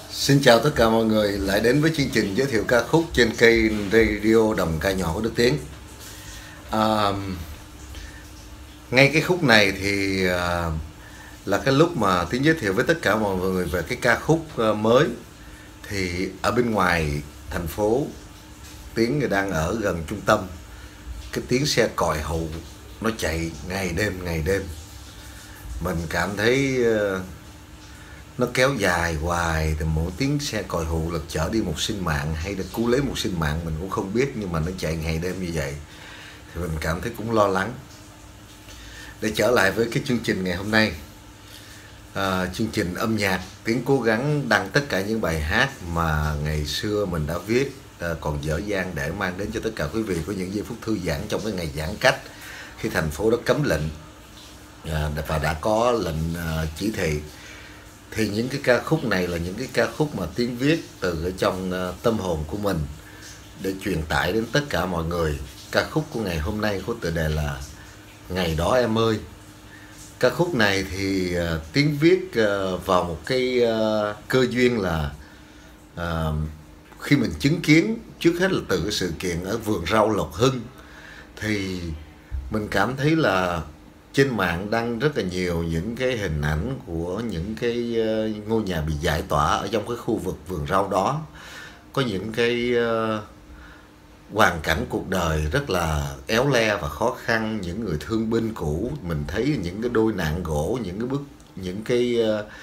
Xin chào tất cả mọi người lại đến với chương trình giới thiệu ca khúc trên kênh radio Đồng Ca Nhỏ của Đức Tiến. Ngay cái khúc này thì là cái lúc mà Tiến giới thiệu với tất cả mọi người về cái ca khúc mới. Thì ở bên ngoài thành phố, Tiến đang ở gần trung tâm, cái tiếng xe còi hụ nó chạy ngày đêm. Mình cảm thấy nó kéo dài hoài, từ mỗi tiếng xe còi hụ là chở đi một sinh mạng hay là cứu lấy một sinh mạng mình cũng không biết, nhưng mà nó chạy ngày đêm như vậy thì mình cảm thấy cũng lo lắng. Để trở lại với cái chương trình ngày hôm nay, chương trình âm nhạc, Tiến cố gắng đăng tất cả những bài hát mà ngày xưa mình đã viết còn dở dang để mang đến cho tất cả quý vị có những giây phút thư giãn trong cái ngày giãn cách khi thành phố đã cấm lệnh và đã có lệnh chỉ thị. Thì những cái ca khúc này là những cái ca khúc mà Tiến viết từ ở trong tâm hồn của mình để truyền tải đến tất cả mọi người. Ca khúc của ngày hôm nay có tựa đề là Ngày Đó Em Ơi. Ca khúc này thì Tiến viết vào một cái cơ duyên là khi mình chứng kiến trước hết là từ cái sự kiện ở vườn rau Lộc Hưng, thì mình cảm thấy là trên mạng đăng rất là nhiều những cái hình ảnh của những cái ngôi nhà bị giải tỏa ở trong cái khu vực vườn rau đó. Có những cái hoàn cảnh cuộc đời rất là éo le và khó khăn, những người thương binh cũ. Mình thấy những cái đôi nạn gỗ, những cái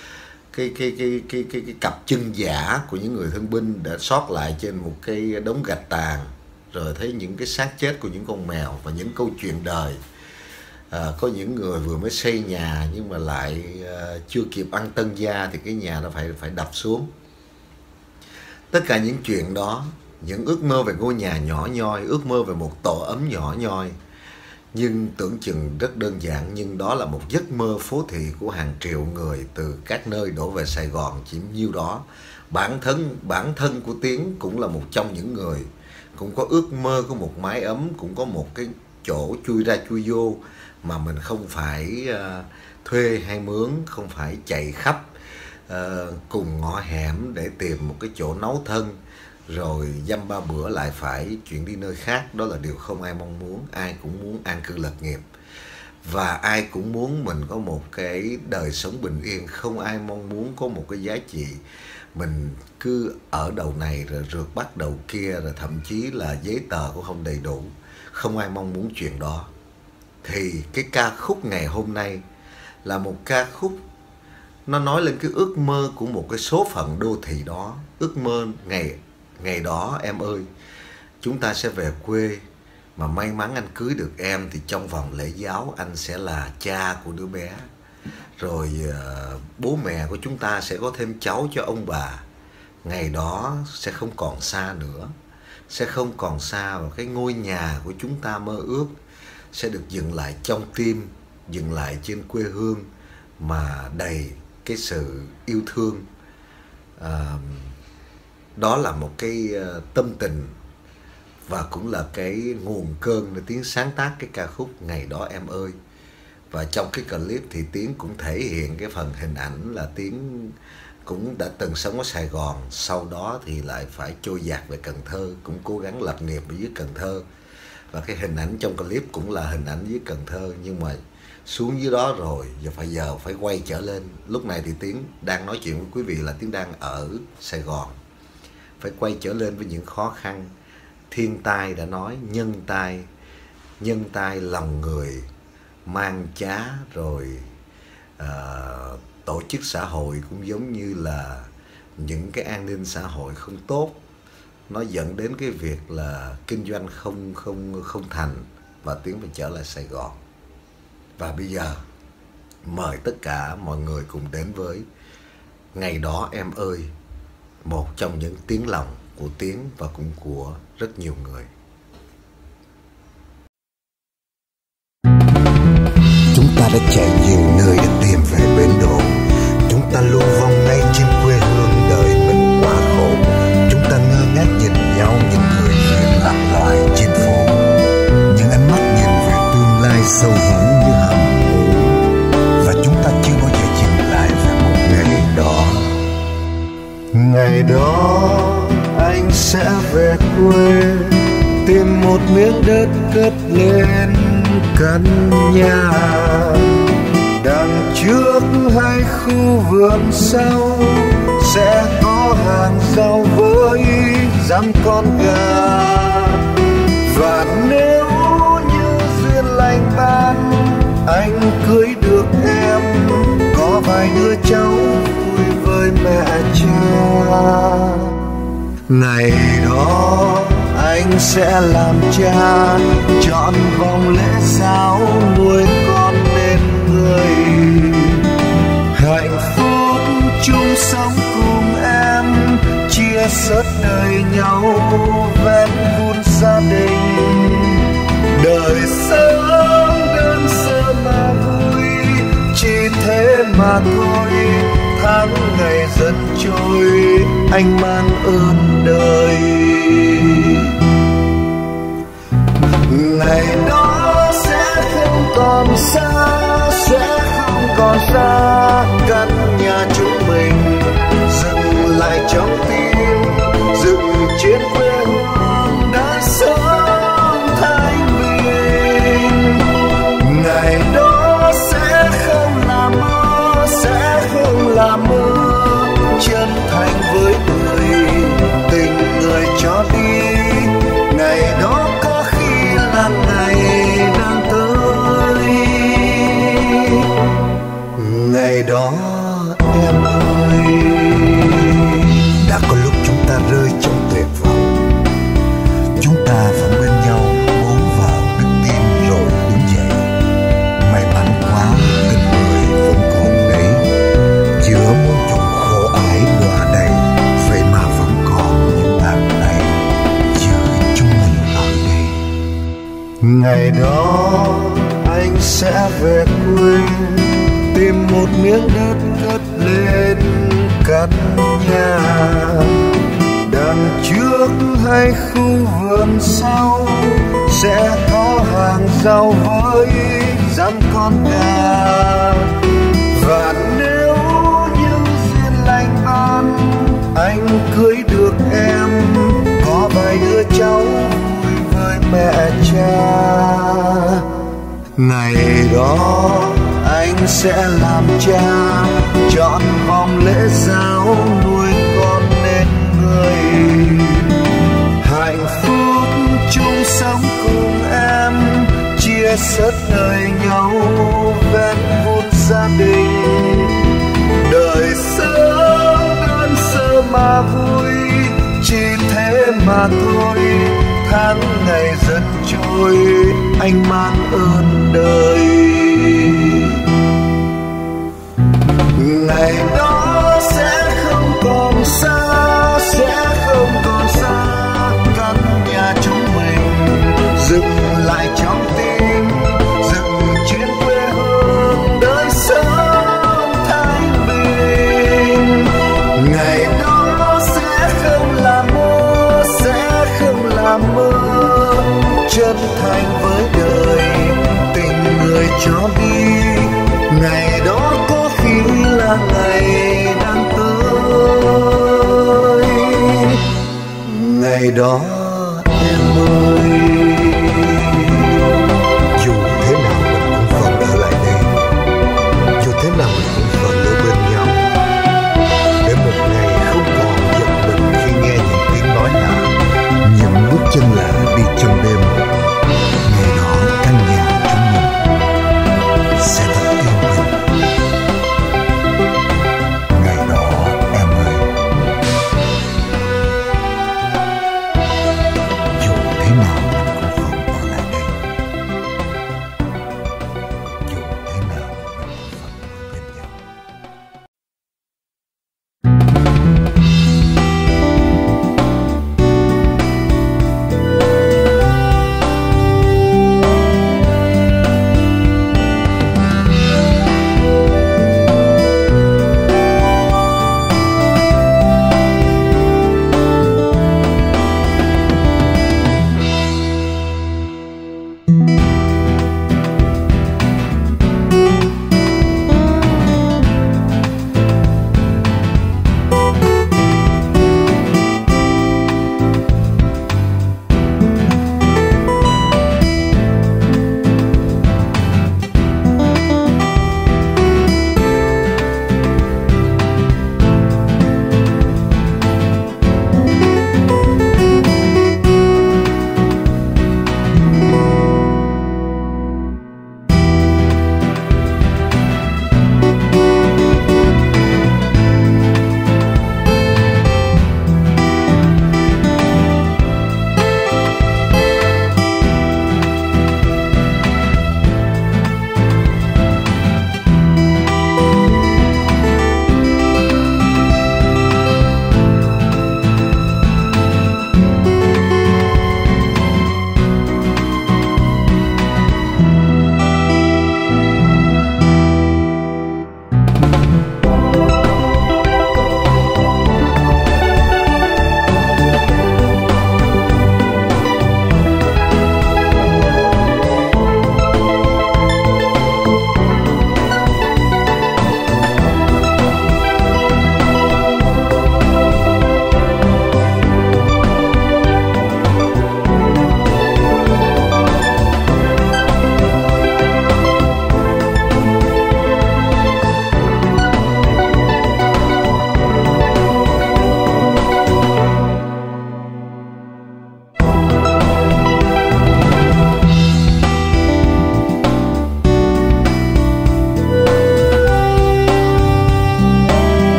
cặp chân giả của những người thương binh đã sót lại trên một cái đống gạch tàn, rồi thấy những cái xác chết của những con mèo và những câu chuyện đời. Có những người vừa mới xây nhà nhưng mà lại chưa kịp ăn tân gia thì cái nhà nó phải đập xuống. Tất cả những chuyện đó, những ước mơ về ngôi nhà nhỏ nhoi, ước mơ về một tổ ấm nhỏ nhoi, nhưng tưởng chừng rất đơn giản, nhưng đó là một giấc mơ phố thị của hàng triệu người từ các nơi đổ về Sài Gòn chỉ nhiêu đó. Bản thân của Tiến cũng là một trong những người cũng có ước mơ của một mái ấm, cũng có một cái chỗ chui ra chui vô mà mình không phải thuê hay mướn, không phải chạy khắp cùng ngõ hẻm để tìm một cái chỗ nấu thân rồi dăm ba bữa lại phải chuyển đi nơi khác. Đó là điều không ai mong muốn. Ai cũng muốn an cư lạc nghiệp và ai cũng muốn mình có một cái đời sống bình yên. Không ai mong muốn có một cái giá trị mình cứ ở đầu này rồi rượt bắt đầu kia, rồi thậm chí là giấy tờ cũng không đầy đủ. Không ai mong muốn chuyện đó. Thì cái ca khúc ngày hôm nay là một ca khúc nó nói lên cái ước mơ của một cái số phận đô thị đó. Ước mơ ngày đó em ơi, chúng ta sẽ về quê, mà may mắn anh cưới được em thì trong vòng lễ giáo anh sẽ là cha của đứa bé. Rồi bố mẹ của chúng ta sẽ có thêm cháu cho ông bà. Ngày đó sẽ không còn xa nữa, sẽ không còn xa, và cái ngôi nhà của chúng ta mơ ước sẽ được dựng lại trong tim, dựng lại trên quê hương mà đầy cái sự yêu thương. Đó là một cái tâm tình và cũng là cái nguồn cơn để Tiến sáng tác cái ca khúc Ngày Đó Em Ơi. Và trong cái clip thì Tiến cũng thể hiện cái phần hình ảnh là Tiến cũng đã từng sống ở Sài Gòn, sau đó thì lại phải trôi dạt về Cần Thơ, cũng cố gắng lập nghiệp ở dưới Cần Thơ. Và cái hình ảnh trong clip cũng là hình ảnh dưới Cần Thơ, nhưng mà xuống dưới đó rồi giờ phải quay trở lên. Lúc này thì Tiến đang nói chuyện với quý vị là Tiến đang ở Sài Gòn, phải quay trở lên với những khó khăn. Thiên tai đã nói nhân tai lòng người mang chá, rồi tổ chức xã hội cũng giống như là những cái an ninh xã hội không tốt, nó dẫn đến cái việc là kinh doanh không thành, và Tiến phải trở lại Sài Gòn. Và bây giờ mời tất cả mọi người cùng đến với Ngày Đó Em Ơi, một trong những tiếng lòng của Tiến và cũng của rất nhiều người. Chúng ta đã chạy nhiều nơi để tìm về bến đỗ. Chúng ta luôn vòng ngay trên quê hương đời mình quá khổ. Chúng ta ngơ ngác nhìn nhau, những người thuyền lạc loài trên phố, những ánh mắt nhìn về tương lai sâu hẳn như hầm hố. Và chúng ta chưa bao giờ dừng lại về một ngày đó. Ngày đó anh sẽ về quê, tìm một miếng đất cất lên căn nhà. Đằng trước hai khu vườn sau sẽ có hàng rau với dăm con gà. Và nếu như duyên lành ban, anh cưới được em, có vài đứa cháu vui với mẹ cha. Ngày đó anh sẽ làm cha, chọn vòng lễ giáo nuôi con nên người. Hạnh phúc chung sống cùng em, chia sớt đời nhau ven vun gia đình. Đời sống đơn sơ mà vui, chỉ thế mà thôi. Tháng ngày dần trôi, anh mang ơn đời. Ngày đó sẽ không còn xa, sẽ không còn xa. Căn nhà chúng mình dừng lại trong tim, dừng trên quê hương đã sống thanh bình. Ngày đó sẽ không là mơ, sẽ không là mơ. Chân thành với người, tình người cho đi. Ngày đó có khi là ngày đang tới. Ngày đó em ơi. Đã có lúc chúng ta rơi trong tuyệt vọng, chúng ta vẫn bên nhau bấu vào đức tin rồi đứng dậy. May mắn quá tình người vẫn còn đấy, chứa muôn chục khổ ải đọa đầy. Vậy mà vẫn còn những bàn tay giữ chúng mình ở đây. Ngày đó anh sẽ về quê, tìm một miếng đất cất lên căn nhà. Đằng trước hai khu vườn sau sẽ có hàng rau với dăm con gà. Và nếu như duyên lành ban, anh cưới được em, có vài đứa cháu vui với mẹ cha. Ngày đó anh sẽ làm cha, chọn vòng lễ giáo nuôi con nên người. Hạnh phúc chung sống cùng em, chia sớt đời nhau ven vun gia đình. Đời sống đơn sơ mà vui, chỉ thế mà thôi. Tháng ngày dần trôi, anh mang ơn đời. Ngày đó sẽ không còn xa, sẽ không còn xa. Căn nhà chúng mình dừng lại trong tim, dừng trên quê hương đời sống thanh bình. Ngày đó sẽ không là mơ, sẽ không là mơ. Chân thành với đời, tình người cho đi. Ngày đó có khi là ngày đang tới. Ngày đó